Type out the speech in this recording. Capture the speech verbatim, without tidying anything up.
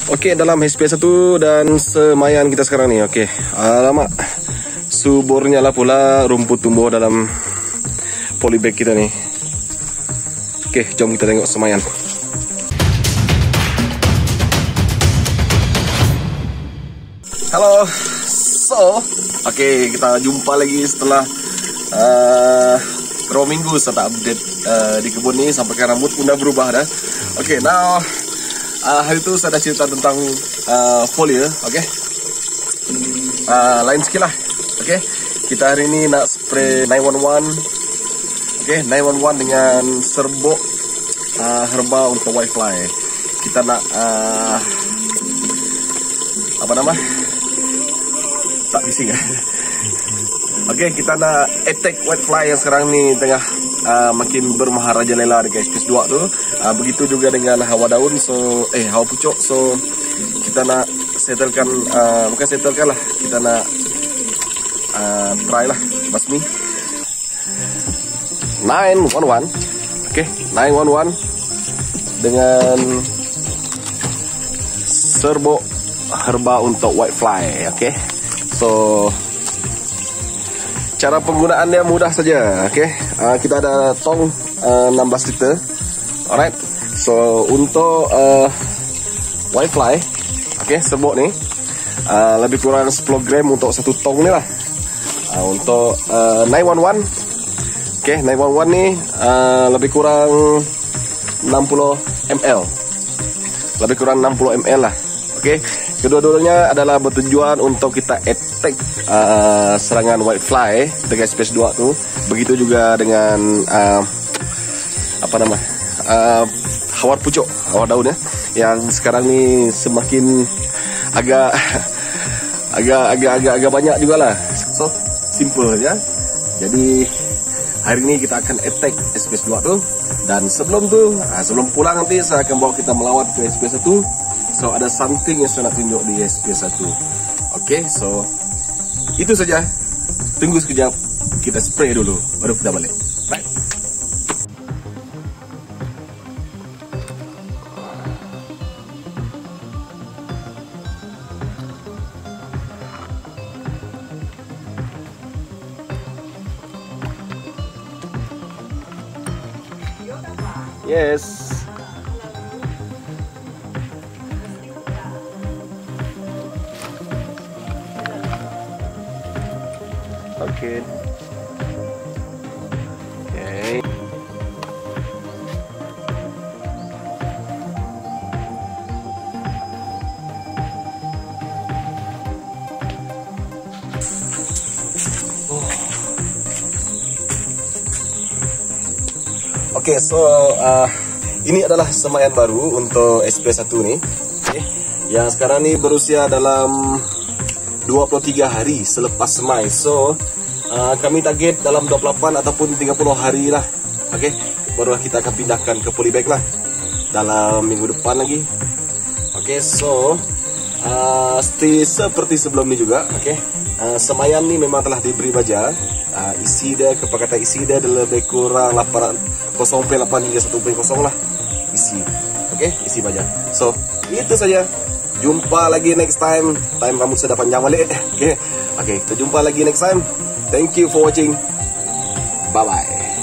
Oke, dalam H P satu dan semayan kita sekarang nih. Oke, alamak, suburnya lah pula rumput tumbuh dalam polybag kita nih. Oke, jom kita tengok semayan. Halo, so oke, kita jumpa lagi setelah uh, berapa minggu saya update uh, di kebun ini. Sampai ke rambut udah berubah dah. Oke, now Uh, hari itu saya ada cerita tentang uh, folia, oke? Okay? Uh, lain sikit lah, oke? Okay? Kita hari ini nak spray nine one one, oke? Okay? nine one one dengan serbuk uh, herba untuk whitefly. Kita nak uh, apa nama? Tak bising ya? Oke, okay, kita nak attack whitefly yang sekarang ni tengah uh, makin bermaharajalela di S P S dua tu. Uh, begitu juga dengan hawa daun, so eh hawa pucuk, so kita nak settlekan, uh, bukan settlekan lah, kita nak uh, try lah basmi nine one one, oke, okay, nine one one dengan serbuk herba untuk whitefly, oke, okay? So cara penggunaannya mudah saja, oke, okay? uh, kita ada tong uh, enam belas liter. Alright, so untuk uh, whitefly, oke, okay, serbuk ni uh, lebih kurang sepuluh gram untuk satu tong ni lah. Uh, untuk uh, nine one one, oke, okay, nine one one ni uh, lebih kurang enam puluh mililiter, lebih kurang enam puluh mililiter lah. Oke, okay. Kedua-duanya adalah bertujuan untuk kita attack uh, serangan whitefly dengan S P S dua tu. Begitu juga dengan uh, apa nama? Uh, hawar pucuk, hawar daun ya, yang sekarang ni semakin agak agak agak agak agak banyak juga lah. So simple ya. Jadi hari ini kita akan attack S P S dua tu, dan sebelum tu, uh, sebelum pulang nanti saya akan bawa kita melawat ke S P S satu. So ada something yang saya nak tunjuk di S P S satu. Oke, okay, so itu saja. Tunggu sekejap, kita spray dulu baru kita balik. Bye. Yes. Oke. Okay. Okay. Oke, okay, so uh, ini adalah semayan baru untuk S P S satu nih, okay, yang sekarang nih berusia dalam dua puluh tiga hari selepas semai. So uh, kami target dalam dua puluh delapan ataupun tiga puluh hari lah, oke, okay, barulah kita akan pindahkan ke polybag lah dalam minggu depan lagi. Oke, okay, so uh, stay seperti sebelum ini juga, oke, okay. uh, semayan nih memang telah diberi baja. Uh, isi dia, kepakatan isi dia lebih kurang delapan nol delapan hingga satu nol lah isi, oke, okay? Isi baja. So itu saja, jumpa lagi next time. Time rambut sudah panjang balik, oke, okay? Oke, okay, kita jumpa lagi next time. Thank you for watching, bye bye.